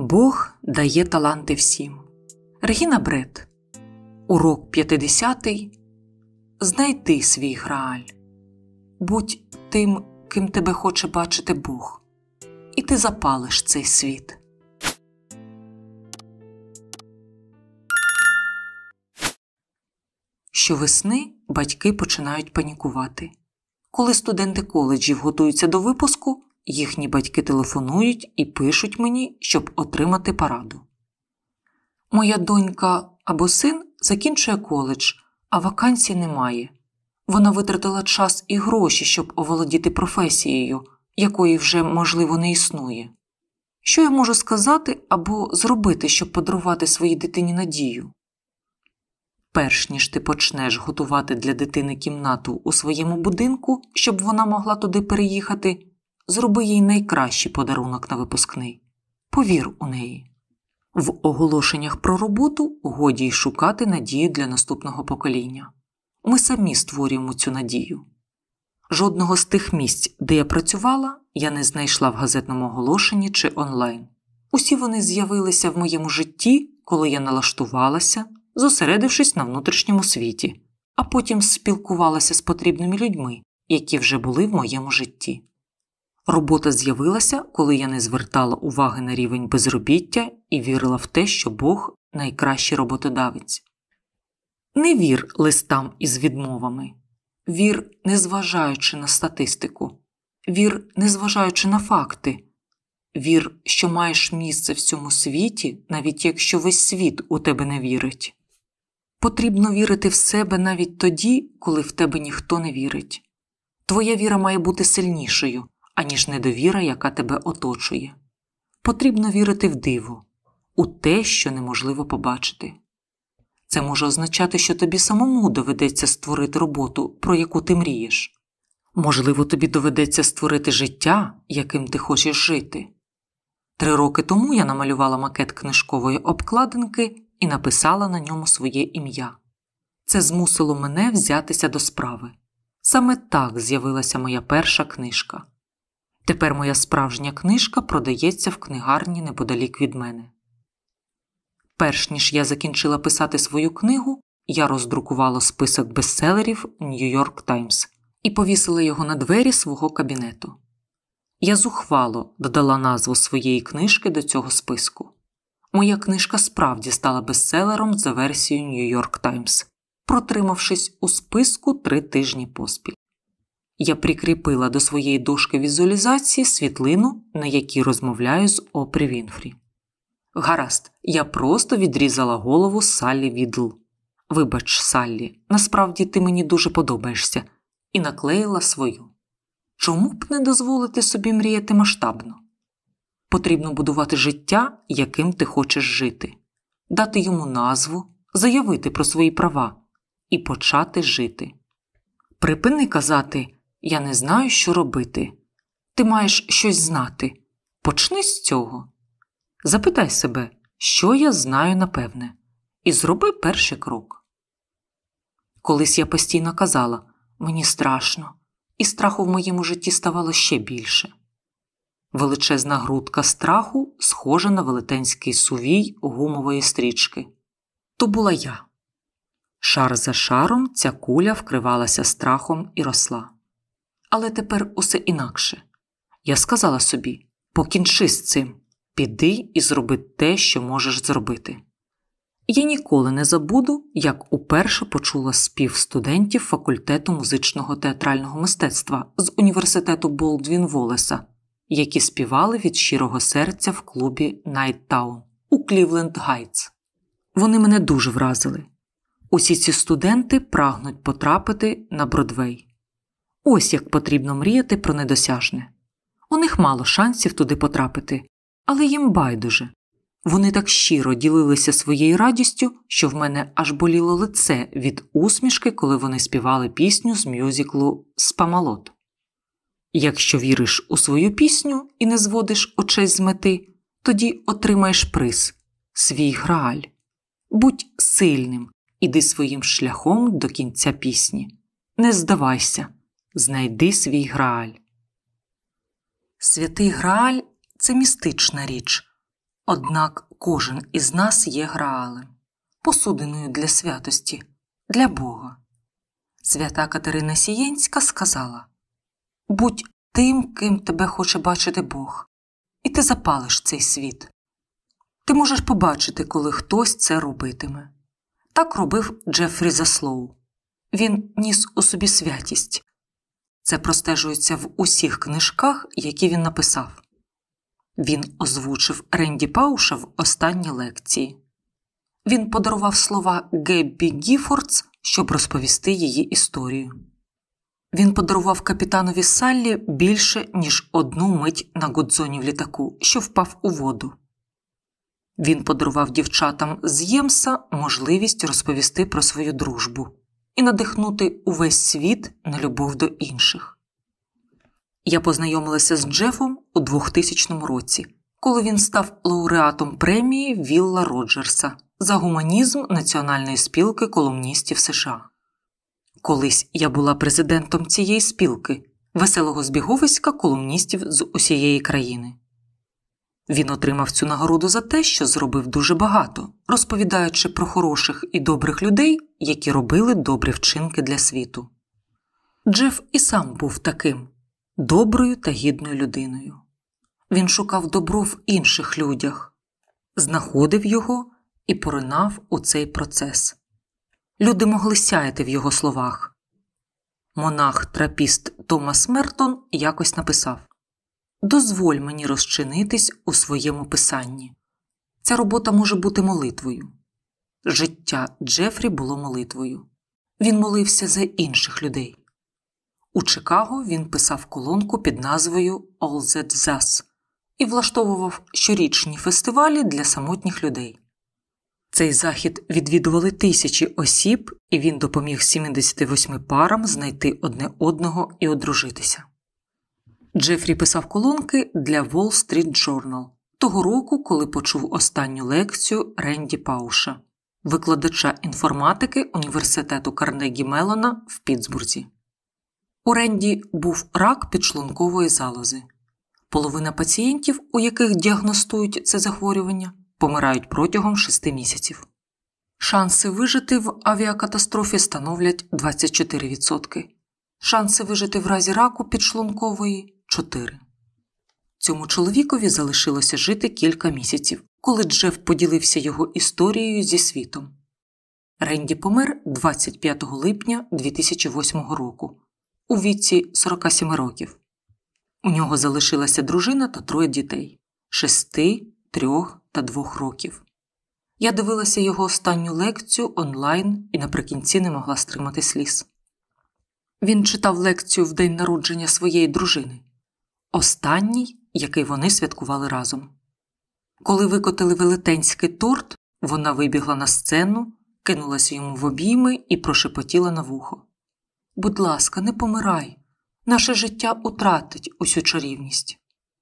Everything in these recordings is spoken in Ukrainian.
Бог дає таланти всім. Регіна Брет. Урок 50. Знайди свій Грааль. Будь тим, ким тебе хоче бачити Бог, і ти запалиш цей світ. Щовесни батьки починають панікувати. Коли студенти коледжів готуються до випуску, їхні батьки телефонують і пишуть мені, щоб отримати пораду. Моя донька або син закінчує коледж, а вакансій немає. Вона витратила час і гроші, щоб оволодіти професією, якої вже, можливо, не існує. Що я можу сказати або зробити, щоб подарувати своїй дитині надію? Перш ніж ти почнеш готувати для дитини кімнату у своєму будинку, щоб вона могла туди переїхати, зроби їй найкращий подарунок на випускний. Повір у неї. В оголошеннях про роботу годі й шукати надію для наступного покоління. Ми самі створюємо цю надію. Жодного з тих місць, де я працювала, я не знайшла в газетному оголошенні чи онлайн. Усі вони з'явилися в моєму житті, коли я налаштувалася, зосередившись на внутрішньому світі, а потім спілкувалася з потрібними людьми, які вже були в моєму житті. Робота з'явилася, коли я не звертала уваги на рівень безробіття і вірила в те, що Бог – найкращий роботодавець. Не вір листам із відмовами. Вір, незважаючи на статистику. Вір, незважаючи на факти. Вір, що маєш місце в цьому світі, навіть якщо весь світ у тебе не вірить. Потрібно вірити в себе навіть тоді, коли в тебе ніхто не вірить. Твоя віра має бути сильнішою, аніж недовіра, яка тебе оточує. Потрібно вірити в диво, у те, що неможливо побачити. Це може означати, що тобі самому доведеться створити роботу, про яку ти мрієш. Можливо, тобі доведеться створити життя, яким ти хочеш жити. 3 роки тому я намалювала макет книжкової обкладинки і написала на ньому своє ім'я. Це змусило мене взятися до справи. Саме так з'явилася моя перша книжка. Тепер моя справжня книжка продається в книгарні неподалік від мене. Перш ніж я закінчила писати свою книгу, я роздрукувала список бестселерів New York Times і повісила його на двері свого кабінету. Я зухвало додала назву своєї книжки до цього списку. Моя книжка справді стала бестселером за версією New York Times, протримавшись у списку 3 тижні поспіль. Я прикріпила до своєї дошки візуалізації світлину, на якій розмовляю з Опрі Вінфрі. Гаразд, я просто відрізала голову Саллі Відл. Вибач, Саллі, насправді ти мені дуже подобаєшся. І наклеїла свою. Чому б не дозволити собі мріяти масштабно? Потрібно будувати життя, яким ти хочеш жити. Дати йому назву, заявити про свої права і почати жити. Припини казати «я не знаю, що робити». Ти маєш щось знати. Почни з цього. Запитай себе, що я знаю напевне, і зроби перший крок. Колись я постійно казала «мені страшно», і страху в моєму житті ставало ще більше. Величезна грудка страху схожа на велетенський сувій гумової стрічки. То була я. Шар за шаром ця куля вкривалася страхом і росла. Але тепер усе інакше. Я сказала собі «покінчи з цим, піди і зроби те, що можеш зробити». Я ніколи не забуду, як уперше почула спів студентів факультету музичного театрального мистецтва з університету Болдвін-Волеса, які співали від щирого серця в клубі Найттаун у Клівленд-Гайтс. Вони мене дуже вразили. Усі ці студенти прагнуть потрапити на Бродвей. Ось як потрібно мріяти про недосяжне. У них мало шансів туди потрапити, але їм байдуже. Вони так щиро ділилися своєю радістю, що в мене аж боліло лице від усмішки, коли вони співали пісню з мюзиклу «Спамалот». Якщо віриш у свою пісню і не зводиш очей з мети, тоді отримаєш приз – свій Грааль. Будь сильним, іди своїм шляхом до кінця пісні. Не здавайся, знайди свій Грааль. Святий Грааль – це містична річ. Однак кожен із нас є Граалем, посудиною для святості, для Бога. Свята Катерина Сієнська сказала: «Будь тим, ким тебе хоче бачити Бог, і ти запалиш цей світ». Ти можеш побачити, коли хтось це робитиме. Так робив Джефрі Заслоу. Він ніс у собі святість. Це простежується в усіх книжках, які він написав. Він озвучив Ренді Пауша в останній лекції. Він подарував слова Геббі Гіфордс, щоб розповісти її історію. Він подарував капітанові Саллі більше, ніж одну мить на Гудзоні в літаку, що впав у воду. Він подарував дівчатам з Ємса можливість розповісти про свою дружбу і надихнути увесь світ на любов до інших. Я познайомилася з Джефом у 2000 році, коли він став лауреатом премії Вілла Роджерса за гуманізм Національної спілки колумністів США. Колись я була президентом цієї спілки, веселого збіговиська колумністів з усієї країни. Він отримав цю нагороду за те, що зробив дуже багато, розповідаючи про хороших і добрих людей, які робили добрі вчинки для світу. Джеф і сам був таким – доброю та гідною людиною. Він шукав добро в інших людях, знаходив його і поринав у цей процес. Люди могли сяяти в його словах. Монах-трапіст Томас Мертон якось написав: «Дозволь мені розчинитись у своєму писанні. Ця робота може бути молитвою». Життя Джефрі було молитвою. Він молився за інших людей. У Чикаго він писав колонку під назвою «All That Jazz» і влаштовував щорічні фестивалі для самотніх людей. Цей захід відвідували тисячі осіб, і він допоміг 78 парам знайти одне одного і одружитися. Джефрі писав колонки для Wall Street Journal того року, коли почув останню лекцію Ренді Пауша, викладача інформатики університету Карнегі Меллона в Піттсбурзі. У Ренді був рак підшлункової залози. Половина пацієнтів, у яких діагностують це захворювання, помирають протягом 6 місяців. Шанси вижити в авіакатастрофі становлять 24%. Шанси вижити в разі раку підшлункової – 4. Цьому чоловікові залишилося жити кілька місяців, коли Джеф поділився його історією зі світом. Ренді помер 25 липня 2008 року, у віці 47 років. У нього залишилася дружина та 3 дітей – 6, 3 та 2 років. Я дивилася його останню лекцію онлайн і наприкінці не могла стримати сліз. Він читав лекцію в день народження своєї дружини. Останній, який вони святкували разом. Коли викотили велетенський торт, вона вибігла на сцену, кинулася йому в обійми і прошепотіла на вухо: «Будь ласка, не помирай. Наше життя утратить усю чарівність».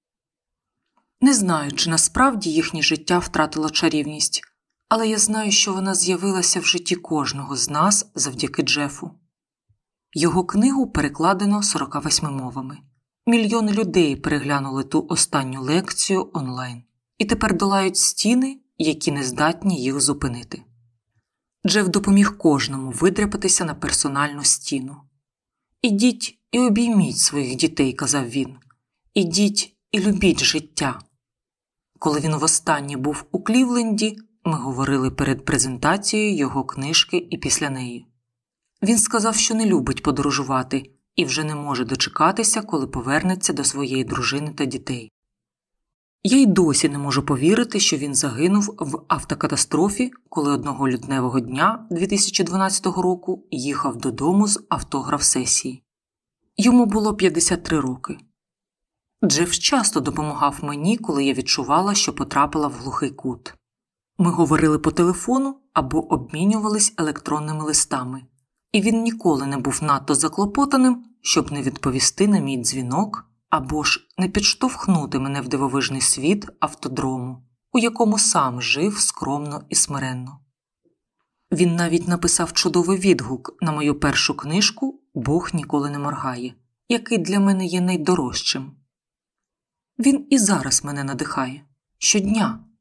Не знаю, чи насправді їхнє життя втратило чарівність, але я знаю, що вона з'явилася в житті кожного з нас завдяки Джефу. Його книгу перекладено 48 мовами. Мільйони людей переглянули ту останню лекцію онлайн і тепер долають стіни, які не здатні їх зупинити. Джеф допоміг кожному видряпатися на персональну стіну. «Ідіть і обійміть своїх дітей», – казав він. «Ідіть і любіть життя». Коли він востаннє був у Клівленді, ми говорили перед презентацією його книжки і після неї. Він сказав, що не любить подорожувати і вже не може дочекатися, коли повернеться до своєї дружини та дітей. Я й досі не можу повірити, що він загинув в автокатастрофі, коли одного лютневого дня 2012 року їхав додому з автограф-сесії. Йому було 53 роки. Джеф часто допомагав мені, коли я відчувала, що потрапила в глухий кут. Ми говорили по телефону або обмінювались електронними листами, і він ніколи не був надто заклопотаним, щоб не відповісти на мій дзвінок або ж не підштовхнути мене в дивовижний світ автодрому, у якому сам жив скромно і смиренно. Він навіть написав чудовий відгук на мою першу книжку «Бог ніколи не моргає», який для мене є найдорожчим. Він і зараз мене надихає. Щодня.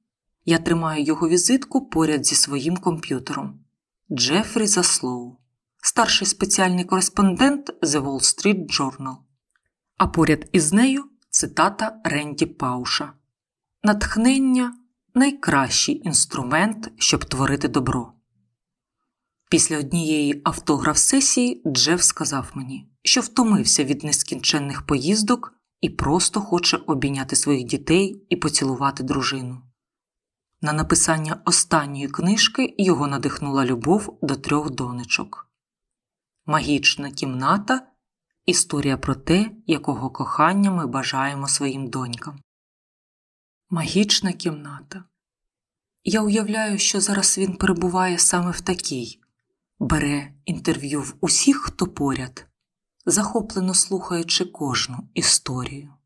Я тримаю його візитку поряд зі своїм комп'ютером. Джефрі Заслоу, старший спеціальний кореспондент The Wall Street Journal. А поряд із нею цитата Ренді Пауша. «Натхнення – найкращий інструмент, щоб творити добро». Після однієї автограф-сесії Джеф сказав мені, що втомився від нескінченних поїздок і просто хоче обійняти своїх дітей і поцілувати дружину. На написання останньої книжки його надихнула любов до 3 донечок. «Магічна кімната» – історія про те, якого кохання ми бажаємо своїм донькам. Магічна кімната. Я уявляю, що зараз він перебуває саме в такій. Бере інтерв'ю в усіх, хто поряд, захоплено слухаючи кожну історію.